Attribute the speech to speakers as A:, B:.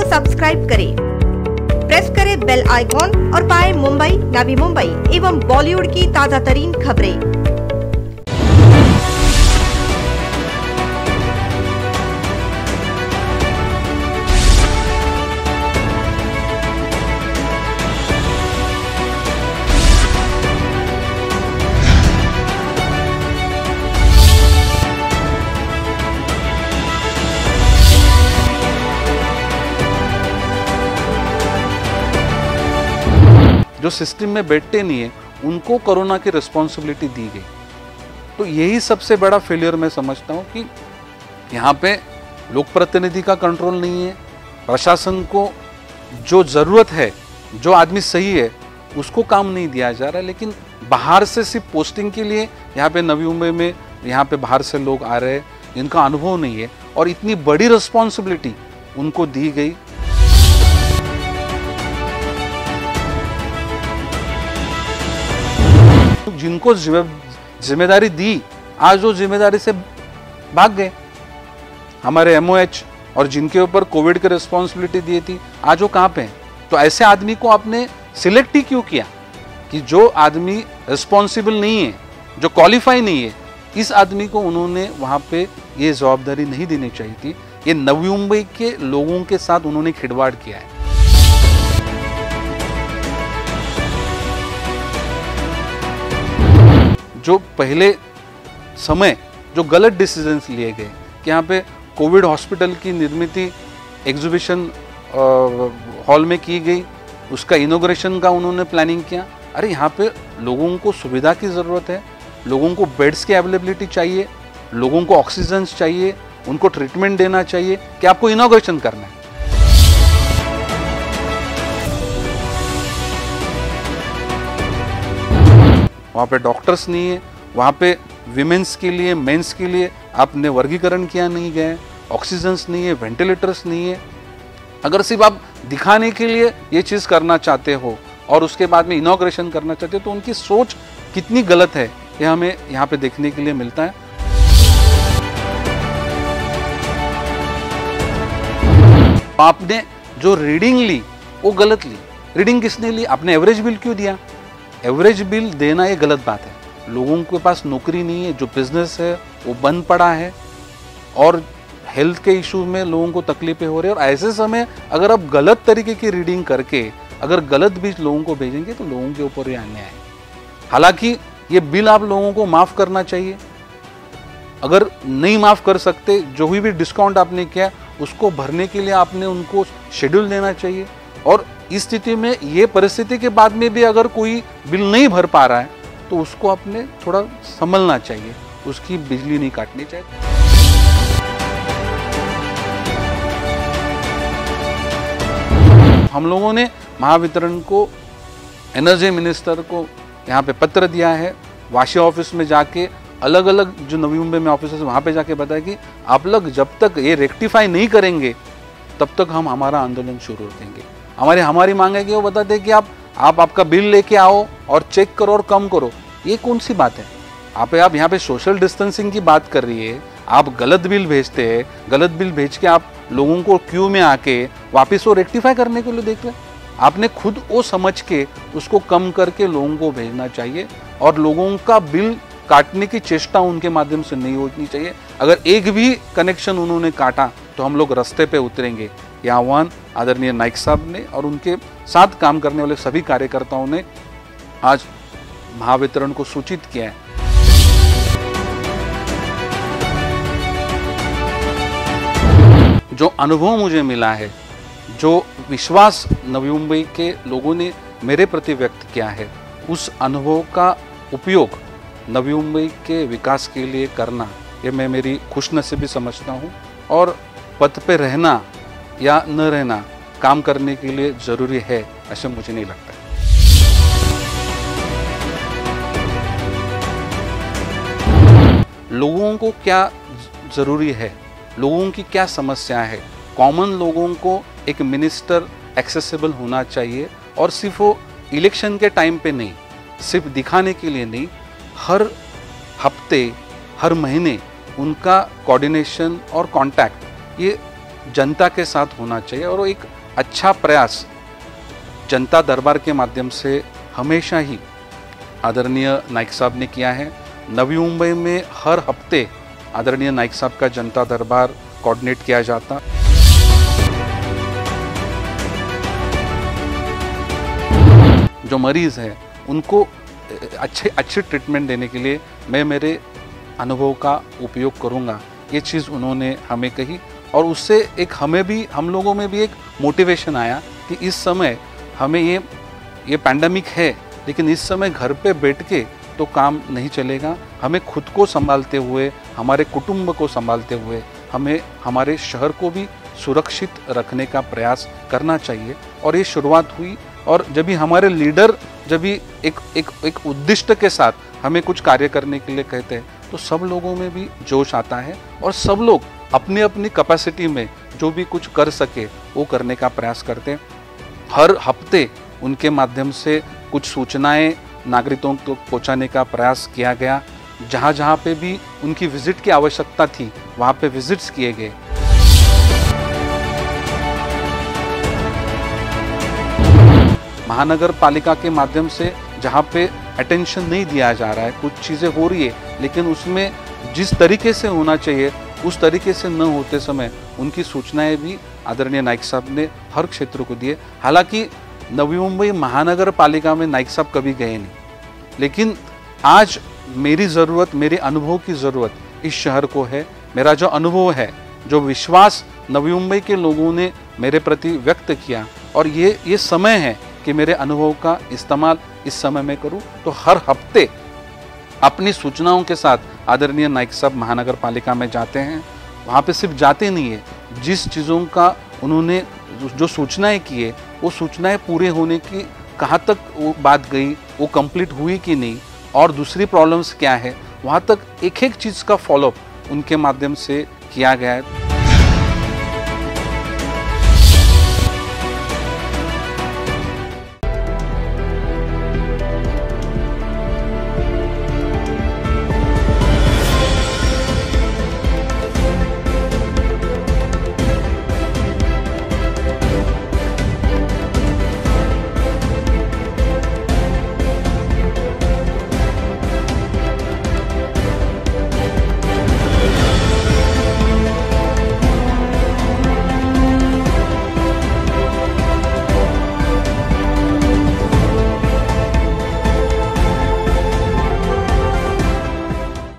A: Subscribe करें, press करें bell icon और पाएं मुंबई, नवी मुंबई एवं बॉलीवुड की ताजा तरीन खबरें।
B: जो सिस्टम में बैठते नहीं है उनको कोरोना की रिस्पॉन्सिबिलिटी दी गई। तो यही सबसे बड़ा फेलियर मैं समझता हूँ कि यहाँ पे लोक प्रतिनिधि का कंट्रोल नहीं है, प्रशासन को जो ज़रूरत है, जो आदमी सही है उसको काम नहीं दिया जा रहा है, लेकिन बाहर से सिर्फ पोस्टिंग के लिए यहाँ पे नवी मुंबई में यहाँ पे बाहर से लोग आ रहे हैं, इनका अनुभव नहीं है और इतनी बड़ी रिस्पॉन्सिबिलिटी उनको दी गई। जिनको जिम्मेदारी दी, आज वो जिम्मेदारी से भाग गए। हमारे MOH और जिनके ऊपर कोविड की रिस्पॉन्सिबिलिटी दी थी, आज वो कहाँ पे हैं? तो ऐसे आदमी को आपने सिलेक्ट ही क्यों किया कि जो आदमी रिस्पॉन्सिबल नहीं है, जो क्वालिफाई नहीं है, इस आदमी को उन्होंने वहाँ पे ये जवाबदारी नहीं देनी चाहिए थी। ये नवी मुंबई के लोगों के साथ उन्होंने खिलवाड़ किया है। जो पहले समय जो गलत डिसीजंस लिए गए कि यहाँ पे कोविड हॉस्पिटल की निर्मित एग्जीबिशन हॉल में की गई, उसका इनॉग्रेशन का उन्होंने प्लानिंग किया। अरे यहाँ पे लोगों को सुविधा की ज़रूरत है, लोगों को बेड्स की अवेलेबिलिटी चाहिए, लोगों को ऑक्सीजन चाहिए, उनको ट्रीटमेंट देना चाहिए कि आपको इनॉग्रेशन करना है। वहाँ पे डॉक्टर्स नहीं है, वहाँ पे विमेंस के लिए, मेंस के लिए आपने वर्गीकरण किया नहीं गया, ऑक्सीजन्स नहीं है, वेंटिलेटर्स नहीं है। अगर सिर्फ आप दिखाने के लिए ये चीज़ करना चाहते हो और उसके बाद में इनॉग्रेशन करना चाहते हो तो उनकी सोच कितनी गलत है ये हमें यहाँ पे देखने के लिए मिलता है। आपने जो रीडिंग ली वो गलत ली। रीडिंग किसने ली? आपने एवरेज बिल क्यों दिया? एवरेज बिल देना ये गलत बात है। लोगों के पास नौकरी नहीं है, जो बिजनेस है वो बंद पड़ा है और हेल्थ के इशू में लोगों को तकलीफें हो रही है। और ऐसे समय अगर आप गलत तरीके की रीडिंग करके अगर गलत बीज लोगों को भेजेंगे तो लोगों के ऊपर ये अन्याय है। हालांकि ये बिल आप लोगों को माफ़ करना चाहिए। अगर नहीं माफ़ कर सकते, जो भी डिस्काउंट आपने किया उसको भरने के लिए आपने उनको शेड्यूल देना चाहिए। और इस स्थिति में, ये परिस्थिति के बाद में भी अगर कोई बिल नहीं भर पा रहा है तो उसको आपने थोड़ा संभलना चाहिए, उसकी बिजली नहीं काटनी चाहिए। हम लोगों ने महावितरण को, एनर्जी मिनिस्टर को यहाँ पे पत्र दिया है, वाशी ऑफिस में जाके अलग अलग जो नवी मुंबई में ऑफिस है वहाँ पे जाके बताया कि आप लोग जब तक ये रेक्टिफाई नहीं करेंगे तब तक हम हमारा आंदोलन शुरू रखेंगे। हमारी मांग है कि वो बताते हैं कि आप आपका बिल लेके आओ और चेक करो और कम करो। ये कौन सी बात है? आप यहाँ पे सोशल डिस्टेंसिंग की बात कर रही है, आप गलत बिल भेजते हैं, गलत बिल भेज के आप लोगों को क्यू में आके वापस वो रेक्टिफाई करने के लिए देख रहे हैं। आपने खुद वो समझ के उसको कम करके लोगों को भेजना चाहिए और लोगों का बिल काटने की चेष्टा उनके माध्यम से नहीं होनी चाहिए। अगर एक भी कनेक्शन उन्होंने काटा तो हम लोग रास्ते पे उतरेंगे। ये आह्वान आदरणीय नाइक साहब ने और उनके साथ काम करने वाले सभी कार्यकर्ताओं ने आज महावितरण को सूचित किया है। जो अनुभव मुझे मिला है, जो विश्वास नवी मुंबई के लोगों ने मेरे प्रति व्यक्त किया है, उस अनुभव का उपयोग नवी मुंबई के विकास के लिए करना, ये मैं मेरी खुशनसीबी समझता हूँ। और पथ पे रहना या न रहना काम करने के लिए ज़रूरी है, ऐसा मुझे नहीं लगता। लोगों को क्या ज़रूरी है, लोगों की क्या समस्या है, कॉमन लोगों को एक मिनिस्टर एक्सेसिबल होना चाहिए। और सिर्फ वो इलेक्शन के टाइम पे नहीं, सिर्फ दिखाने के लिए नहीं, हर हफ्ते, हर महीने उनका कोऑर्डिनेशन और कांटेक्ट ये जनता के साथ होना चाहिए और वो एक अच्छा प्रयास जनता दरबार के माध्यम से हमेशा ही आदरणीय नाइक साहब ने किया है। नवी मुंबई में हर हफ्ते आदरणीय नाइक साहब का जनता दरबार कोऑर्डिनेट किया जाता। जो मरीज है उनको अच्छी ट्रीटमेंट देने के लिए मैं मेरे अनुभव का उपयोग करूंगा, ये चीज़ उन्होंने हमें कही और उससे एक हम लोगों में भी एक मोटिवेशन आया कि इस समय हमें ये पैंडेमिक है, लेकिन इस समय घर पे बैठ के तो काम नहीं चलेगा। हमें खुद को संभालते हुए, हमारे कुटुंब को संभालते हुए हमें हमारे शहर को भी सुरक्षित रखने का प्रयास करना चाहिए। और ये शुरुआत हुई और जब भी हमारे लीडर जब भी एक उद्दिष्ट के साथ हमें कुछ कार्य करने के लिए कहते हैं तो सब लोगों में भी जोश आता है और सब लोग अपनी अपनी कैपेसिटी में जो भी कुछ कर सके वो करने का प्रयास करते हैं। हर हफ्ते उनके माध्यम से कुछ सूचनाएं नागरिकों को पहुंचाने का प्रयास किया गया। जहां जहां पे भी उनकी विजिट की आवश्यकता थी वहां पे विजिट्स किए गए। महानगर पालिका के माध्यम से जहां पे अटेंशन नहीं दिया जा रहा है, कुछ चीज़ें हो रही है लेकिन उसमें जिस तरीके से होना चाहिए उस तरीके से न होते समय उनकी सूचनाएं भी आदरणीय नाइक साहब ने हर क्षेत्र को दिए। हालांकि नवी मुंबई महानगर पालिका में नाइक साहब कभी गए नहीं, लेकिन आज मेरी ज़रूरत, मेरे अनुभव की ज़रूरत इस शहर को है। मेरा जो अनुभव है, जो विश्वास नवी मुंबई के लोगों ने मेरे प्रति व्यक्त किया और ये समय है कि मेरे अनुभव का इस्तेमाल इस समय में करूं। तो हर हफ्ते अपनी सूचनाओं के साथ आदरणीय नाइक साहब महानगर पालिका में जाते हैं। वहाँ पे सिर्फ जाते नहीं है, जिस चीज़ों का उन्होंने जो सूचनाएं की है वो सूचनाएं पूरे होने की कहाँ तक वो बात गई, वो कंप्लीट हुई कि नहीं और दूसरी प्रॉब्लम्स क्या है, वहाँ तक एक एक चीज़ का फॉलोअप उनके माध्यम से किया गया है।